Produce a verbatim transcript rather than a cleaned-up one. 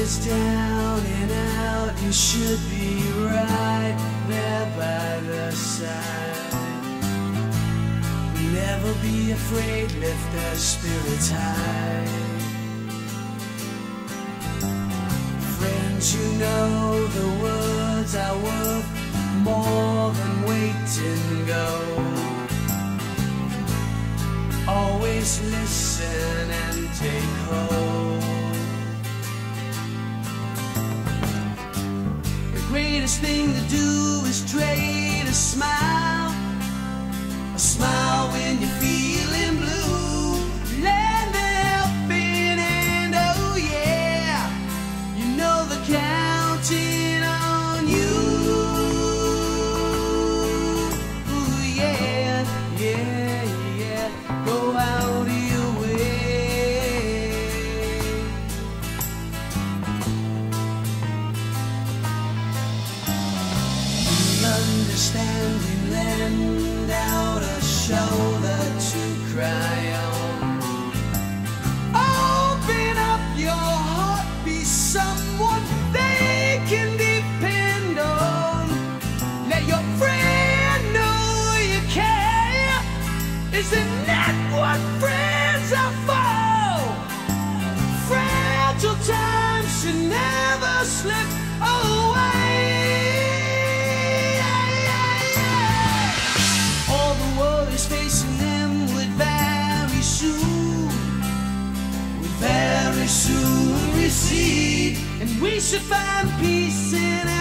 is down and out, you should be right there by the side. Never be afraid, lift their spirits high. Friends, you know the words are worth more than weight in gold. Always listen and take hold. The greatest thing to do is trade a smile. A smile when you're feeling blue. Lend a helping hand, oh yeah. You know they're counting on you. Ooh yeah, yeah, yeah. Go out of your way. Understanding, lend out a shoulder to cry on. Open up your heart, be someone they can depend on. Let your friend know you care. Isn't that what friends are for? Fragile times should never slip away. Facing them would very soon, would very soon recede, and we should find peace in